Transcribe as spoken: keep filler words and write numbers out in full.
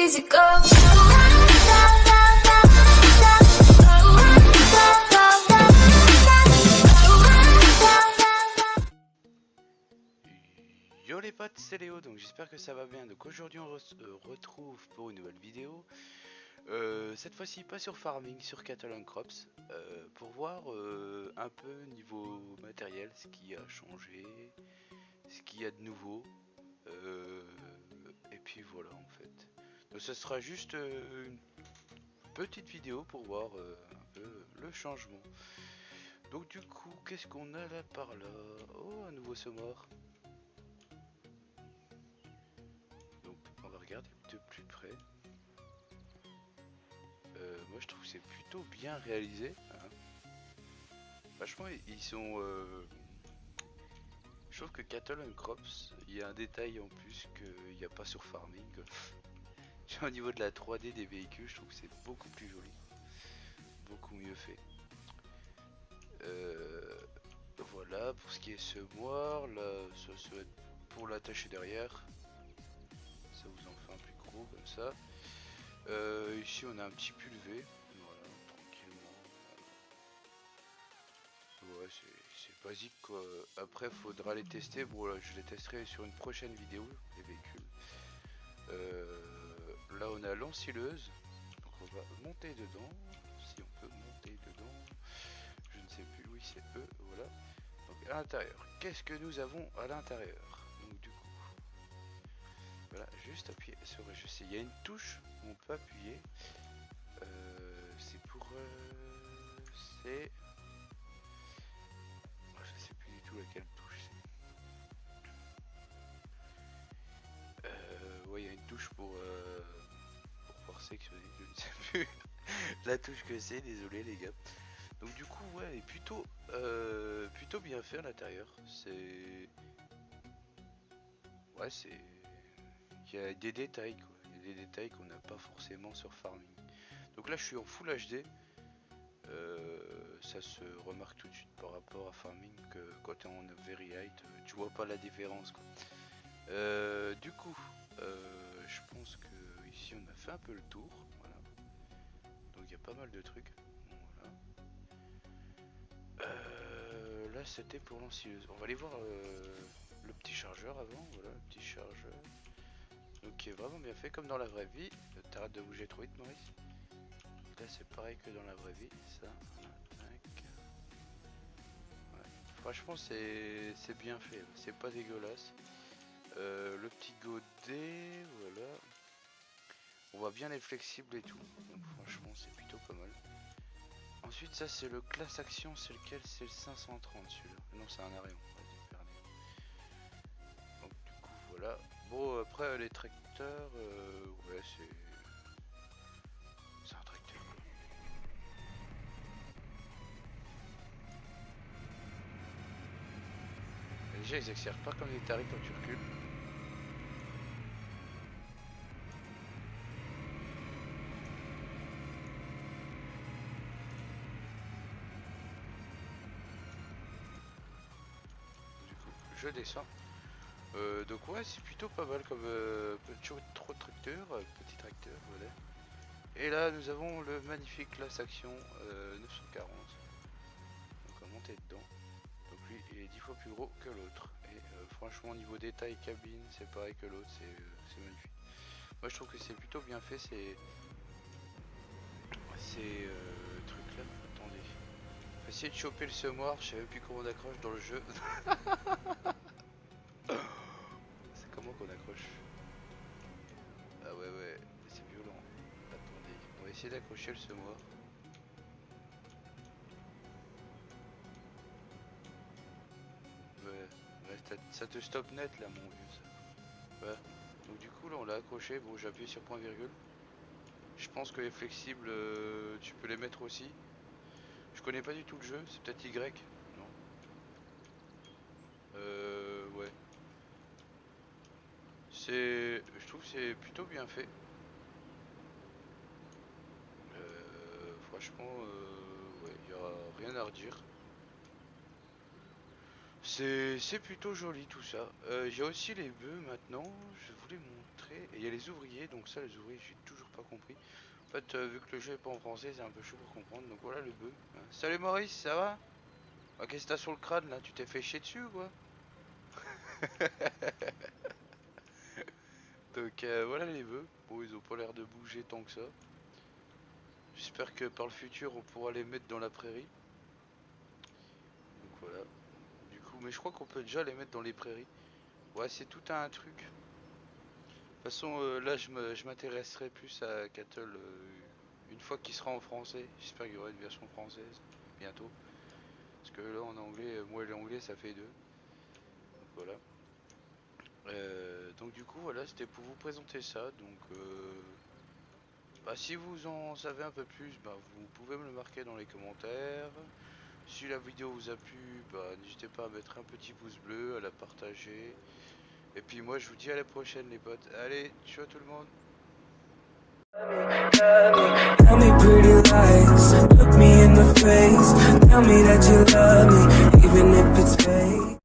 easy go. Yo les potes, c'est Léo, donc j'espère que ça va bien. Donc aujourd'hui on se euh, retrouve pour une nouvelle vidéo. Euh, cette fois-ci pas sur farming, sur Cattle Crops, euh, pour voir euh, un peu niveau matériel ce qui a changé, ce qu'il y a de nouveau. Euh, et puis voilà en fait. Donc ce sera juste euh, une petite vidéo pour voir euh, un peu le changement. Donc du coup, qu'est-ce qu'on a là par là? Oh, un nouveau semoir. Donc on va regarder de plus près. Euh, moi je trouve que c'est plutôt bien réalisé. Hein. Franchement ils sont... Euh... Je trouve que Cattle Crops, il y a un détail en plus qu'il n'y a pas sur Farming. Au niveau de la trois D des véhicules, je trouve que c'est beaucoup plus joli. Beaucoup mieux fait. Euh... Voilà, pour ce qui est semoir, là, ça, ça va être pour l'attacher derrière. Ça vous en fait un plus gros comme ça. Euh, ici on a un petit pulvé. Voilà, tranquillement. Ouais, c'est basique quoi. Après faudra les tester. Bon là je les testerai sur une prochaine vidéo, les véhicules. Euh, là on a l'ensileuse. Donc on va monter dedans. Si on peut monter dedans. Je ne sais plus, oui c'est eux, voilà. Donc à l'intérieur, qu'est-ce que nous avons à l'intérieur? Donc du coup, voilà, juste appuyer sur, je sais, il y a une touche où on peut appuyer. Euh, c'est pour... Euh, c'est... Je sais plus du tout laquelle touche c'est. Euh, ouais, il y a une touche pour, euh, pour pouvoir sectionner, je ne sais plus la touche que c'est, désolé les gars. Donc du coup, ouais, plutôt, euh, plutôt bien fait à l'intérieur. C'est... Ouais, c'est... Il y a des détails, quoi. Il y a des détails qu'on n'a pas forcément sur Farming. Donc là, je suis en Full H D. Euh, ça se remarque tout de suite par rapport à Farming que quand tu es en Very Height, tu vois pas la différence quoi. Euh, du coup, euh, je pense que ici on a fait un peu le tour. Voilà. Donc il y a pas mal de trucs. Bon, voilà. Euh, là c'était pour l'ensileuse. On va aller voir euh, le petit chargeur avant. Voilà, le petit chargeur. Donc qui est vraiment bien fait comme dans la vraie vie. T'arrêtes de bouger trop vite Maurice. Là c'est pareil que dans la vraie vie. Ça. Franchement c'est bien fait, c'est pas dégueulasse. Euh, le petit godet, voilà. On voit bien les flexibles et tout. Donc franchement c'est plutôt pas mal. Ensuite ça c'est le classe action, c'est lequel? C'est le cinq cent trente celui-là. Non c'est un Arion. Donc du coup voilà. Bon après les tracteurs, euh, ouais c'est... C'est un tracteur. Déjà ils accélèrent pas comme des tarifs quand tu recules. Du coup je descends. Euh, donc ouais c'est plutôt pas mal comme euh, petit trop tracteur, euh, petit tracteur voilà. Et là nous avons le magnifique classe action euh, neuf cent quarante. Donc on va monter dedans. Donc lui il est dix fois plus gros que l'autre. Et euh, franchement niveau détail cabine c'est pareil que l'autre, c'est euh, magnifique. Moi je trouve que c'est plutôt bien fait ces ces euh, trucs là. Attendez. Faut essayer de choper le semoir, je sais même plus comment on accroche dans le jeu. C'est comment qu'on accroche? Ah ouais ouais, c'est violent. Attendez, on va essayer d'accrocher le semoir. Ouais, ouais ça, ça te stoppe net là mon vieux ça. Ouais. Donc du coup là on l'a accroché, bon j'ai appuyé sur point virgule. Je pense que les flexibles euh, tu peux les mettre aussi. Je connais pas du tout le jeu, c'est peut-être Y? Non. Euh ouais. C'est. Je trouve que c'est plutôt bien fait. Euh, franchement euh, ouais, y a rien à redire. C'est plutôt joli tout ça. Euh, J'ai aussi les bœufs maintenant. Je voulais montrer montrer. Et il y a les ouvriers, donc ça les ouvriers j'ai toujours pas compris. En fait euh, vu que le jeu est pas en français c'est un peu chaud pour comprendre. Donc voilà le bœuf. Hein. Salut Maurice, ça va? Ah, qu'est-ce que t'as sur le crâne là? Tu t'es fait chier dessus ou quoi? Donc euh, voilà les bœufs. Bon ils ont pas l'air de bouger tant que ça. J'espère que par le futur on pourra les mettre dans la prairie. Donc voilà. Du coup, mais je crois qu'on peut déjà les mettre dans les prairies. Ouais, c'est tout un truc. De toute façon, euh, là, je m'intéresserai plus à Cattle euh, une fois qu'il sera en français. J'espère qu'il y aura une version française bientôt. Parce que là, en anglais, euh, moi et l'anglais, ça fait deux. Donc voilà. Euh, donc du coup, voilà, c'était pour vous présenter ça. Donc, euh, bah, si vous en savez un peu plus, bah, vous pouvez me le marquer dans les commentaires. Si la vidéo vous a plu, bah, n'hésitez pas à mettre un petit pouce bleu, à la partager. Et puis moi je vous dis à la prochaine les potes. Allez, ciao tout le monde. Tell me pretty lies, look me in the face. Tell me that you love me, even if it's fake.